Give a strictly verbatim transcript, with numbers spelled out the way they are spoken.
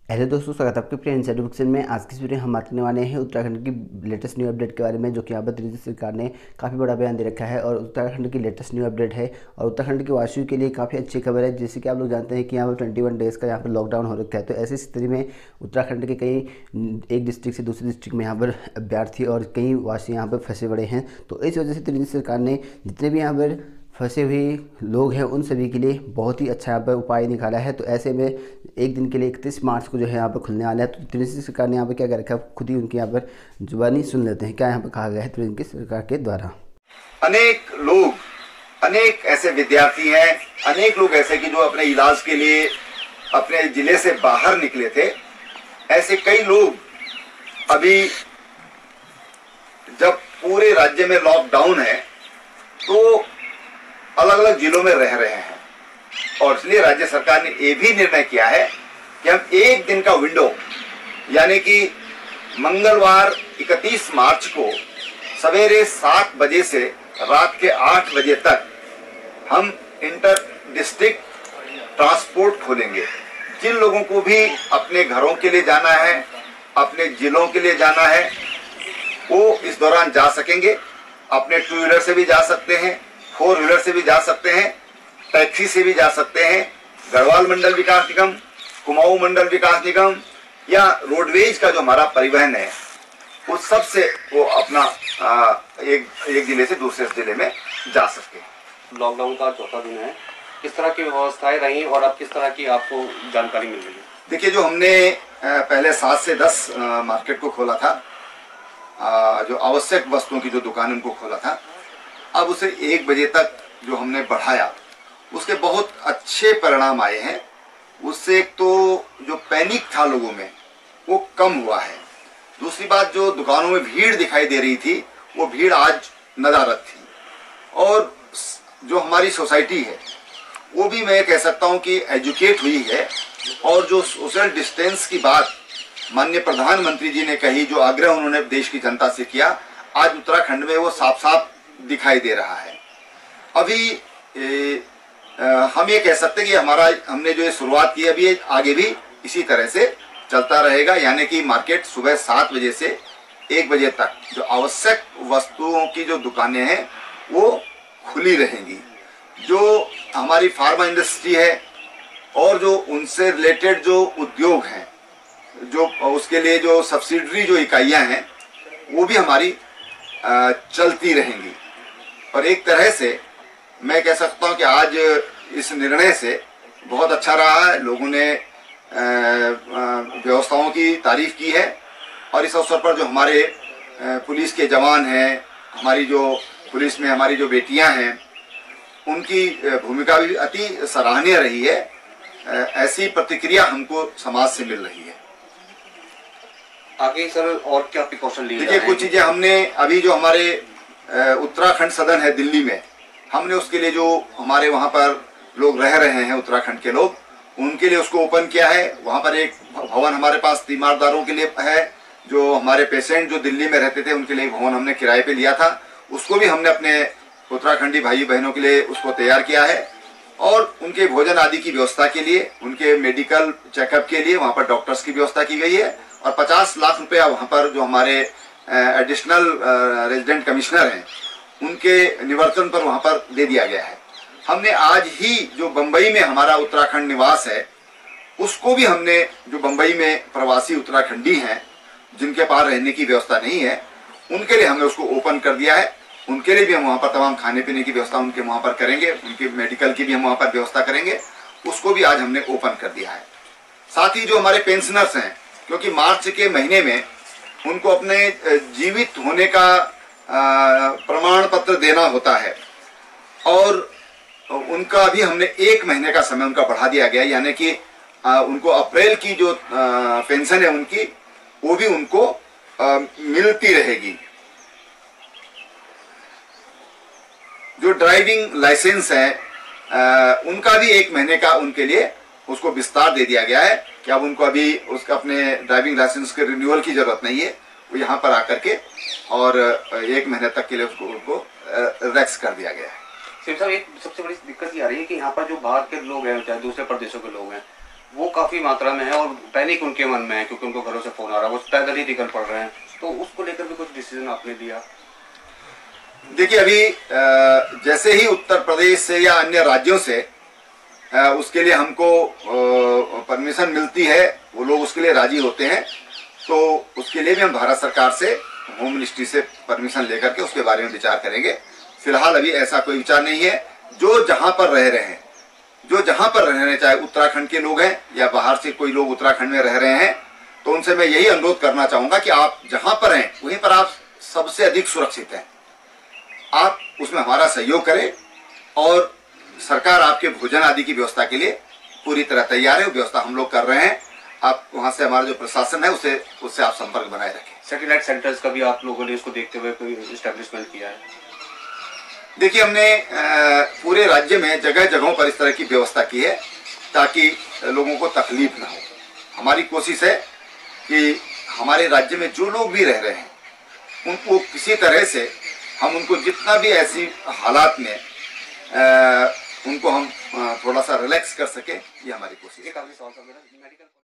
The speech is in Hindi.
हेलो दोस्तों, स्वागत है आपके प्रिय इंसाइडर बुक्स में। आज की इस वीडियो में हम बात करने वाले हैं उत्तराखंड की लेटेस्ट न्यू अपडेट के बारे में, जो कि यहाँ पर दिल्ली सरकार ने काफ़ी बड़ा बयान दे रखा है और उत्तराखंड की लेटेस्ट न्यू अपडेट है और उत्तराखंड के वासियों के लिए काफ़ी अच्छी खबर है। जैसे कि आप लोग जानते हैं कि यहाँ पर ट्वेंटी वन डेज़ का यहाँ पर लॉकडाउन हो रखा है, तो ऐसी स्थिति में उत्तराखंड के कई एक डिस्ट्रिक्ट से दूसरे डिस्ट्रिक्ट में यहाँ पर अभ्यर्थी और कई वासी यहाँ पर फंसे पड़े हैं। तो इस वजह से दिल्ली सरकार ने जितने भी यहाँ पर फंसे हुए लोग हैं उन सभी के लिए बहुत ही अच्छा यहाँ पर उपाय निकाला है। तो ऐसे में एक दिन के लिए इकतीस मार्च को जो है यहाँ पर खुलने वाला है। तो दिल्ली सरकार ने यहाँ पर क्या कर रखा है, खुद ही उनके यहाँ पर जुबानी सुन लेते हैं क्या यहाँ पर कहा गया है दिल्ली सरकार के द्वारा। अनेक लोग, अनेक ऐसे विद्यार्थी हैं, अनेक लोग ऐसे कि जो अपने इलाज के लिए अपने जिले से बाहर निकले थे। ऐसे कई लोग अभी जब पूरे राज्य में लॉकडाउन है तो अलग अलग जिलों में रह रहे हैं, और इसलिए राज्य सरकार ने यह भी निर्णय किया है कि हम एक दिन का विंडो, यानी कि मंगलवार इकतीस मार्च को सवेरे सात बजे से रात के आठ बजे तक हम इंटर डिस्ट्रिक्ट ट्रांसपोर्ट खोलेंगे। जिन लोगों को भी अपने घरों के लिए जाना है, अपने जिलों के लिए जाना है, वो इस दौरान जा सकेंगे। अपने टू व्हीलर से भी जा सकते हैं, फोर व्हीलर से भी जा सकते हैं, टैक्सी से भी जा सकते हैं। गढ़वाल मंडल विकास निगम, कुमाऊं मंडल विकास निगम या रोडवेज का जो हमारा परिवहन है, उस सब से वो अपना आ, एक एक जिले से दूसरे जिले में जा सके। लॉकडाउन का चौथा दिन है, किस तरह की व्यवस्थाएं रही और अब किस तरह की आपको जानकारी मिल रही है? देखिए, जो हमने पहले सात से दस मार्केट को खोला था, जो आवश्यक वस्तुओं की जो दुकान उनको खोला था, अब उसे एक बजे तक जो हमने बढ़ाया, उसके बहुत अच्छे परिणाम आए हैं। उससे एक तो जो पैनिक था लोगों में वो कम हुआ है। दूसरी बात, जो दुकानों में भीड़ दिखाई दे रही थी वो भीड़ आज नदारद थी। और जो हमारी सोसाइटी है वो भी मैं कह सकता हूँ कि एजुकेट हुई है। और जो सोशल डिस्टेंस की बात माननीय प्रधानमंत्री जी ने कही, जो आग्रह उन्होंने देश की जनता से किया, आज उत्तराखंड में वो साफ साफ दिखाई दे रहा है। अभी ए, आ, हम ये कह सकते हैं कि हमारा हमने जो ये शुरुआत की अभी आगे भी इसी तरह से चलता रहेगा, यानी कि मार्केट सुबह सात बजे से एक बजे तक जो आवश्यक वस्तुओं की जो दुकानें हैं वो खुली रहेंगी। जो हमारी फार्मा इंडस्ट्री है और जो उनसे रिलेटेड जो उद्योग हैं, जो उसके लिए जो सब्सिडरी जो इकाइयां हैं, वो भी हमारी आ, चलती रहेंगी। और एक तरह से मैं कह सकता हूं कि आज इस निर्णय से बहुत अच्छा रहा है। लोगों ने व्यवस्थाओं की तारीफ की है और इस अवसर पर जो हमारे पुलिस के जवान हैं, हमारी जो पुलिस में हमारी जो बेटियां हैं, उनकी भूमिका भी अति सराहनीय रही है। ऐसी प्रतिक्रिया हमको समाज से मिल रही है। आगे सर और क्या प्रिकॉशन लिए? देखिए, कुछ चीजें हमने अभी जो हमारे उत्तराखंड सदन है दिल्ली में, हमने उसके लिए जो हमारे वहाँ पर लोग रह रहे हैं उत्तराखंड के लोग, उनके लिए उसको ओपन किया है। वहाँ पर एक भवन हमारे पास तीमारदारों के लिए है। जो हमारे पेशेंट जो दिल्ली में रहते थे उनके लिए भवन हमने किराए पे लिया था, उसको भी हमने अपने उत्तराखंडी भाई बहनों के लिए उसको तैयार किया है। और उनके भोजन आदि की व्यवस्था के लिए, उनके मेडिकल चेकअप के लिए वहाँ पर डॉक्टर्स की व्यवस्था की गई है। और पचास लाख रुपया वहाँ पर जो हमारे एडिशनल रेजिडेंट कमिश्नर हैं उनके निवर्तन पर वहाँ पर दे दिया गया है। हमने आज ही जो बम्बई में हमारा उत्तराखंड निवास है, उसको भी हमने, जो बम्बई में प्रवासी उत्तराखंडी हैं जिनके पास रहने की व्यवस्था नहीं है, उनके लिए हमने उसको ओपन कर दिया है। उनके लिए भी हम वहाँ पर तमाम खाने पीने की व्यवस्था उनके वहाँ पर करेंगे, उनके मेडिकल की भी हम वहाँ पर व्यवस्था करेंगे, उसको भी आज हमने ओपन कर दिया है। साथ ही जो हमारे पेंशनर्स हैं, क्योंकि मार्च के महीने में उनको अपने जीवित होने का प्रमाण पत्र देना होता है, और उनका भी हमने एक महीने का समय उनका बढ़ा दिया गया, यानी कि उनको अप्रैल की जो पेंशन है उनकी, वो भी उनको आ, मिलती रहेगी। जो ड्राइविंग लाइसेंस है आ, उनका भी एक महीने का उनके लिए उसको विस्तार दे दिया गया है कि अब उनको अभी उसका अपने ड्राइविंग लाइसेंस के रिन्यूअल की जरूरत नहीं है। वो यहाँ पर आकर के और एक महीने तक के लिए उसको उनको रिलैक्स कर दिया गया है। सिर्फ साहब, एक सबसे बड़ी दिक्कत ये आ रही है कि यहाँ पर जो बाहर के लोग हैं, चाहे दूसरे प्रदेशों के लोग हैं, वो काफ़ी मात्रा में है और पैनिक उनके मन में है क्योंकि उनको घरों से फ़ोन आ रहा है, वो पैदल ही निकल पड़ रहे हैं, तो उसको लेकर भी कुछ डिसीजन आपने लिया? देखिए, अभी जैसे ही उत्तर प्रदेश से या अन्य राज्यों से उसके लिए हमको परमिशन मिलती है, वो लोग उसके लिए राजी होते हैं, तो उसके लिए भी हम भारत सरकार से, होम मिनिस्ट्री से परमिशन लेकर के उसके बारे में विचार करेंगे। फिलहाल अभी ऐसा कोई विचार नहीं है। जो जहां पर रह रहे हैं, जो जहां पर रह रहे हैं, चाहे उत्तराखंड के लोग हैं या बाहर से कोई लोग उत्तराखंड में रह रहे हैं, तो उनसे मैं यही अनुरोध करना चाहूंगा कि आप जहां पर हैं वहीं पर आप सबसे अधिक सुरक्षित हैं। आप उसमें हमारा सहयोग करें और सरकार आपके भोजन आदि की व्यवस्था के लिए पूरी तरह तैयार है। वो व्यवस्था हम लोग कर रहे हैं। आप वहां से, हमारा जो प्रशासन है उसे उससे आप संपर्क बनाए रखें। सैटेलाइट सेंटर्स का भी आप लोगों ने इसको देखते हुए कोई इस्टेब्लिशमेंट किया है? देखिए, हमने पूरे राज्य में जगह जगहों पर इस तरह की व्यवस्था की है ताकि लोगों को तकलीफ ना हो। हमारी कोशिश है कि हमारे राज्य में जो लोग भी रह रहे हैं उनको किसी तरह से हम उनको जितना भी ऐसी हालात में आ, उनको हम थोड़ा सा रिलैक्स कर सके, ये हमारी कोशिश है।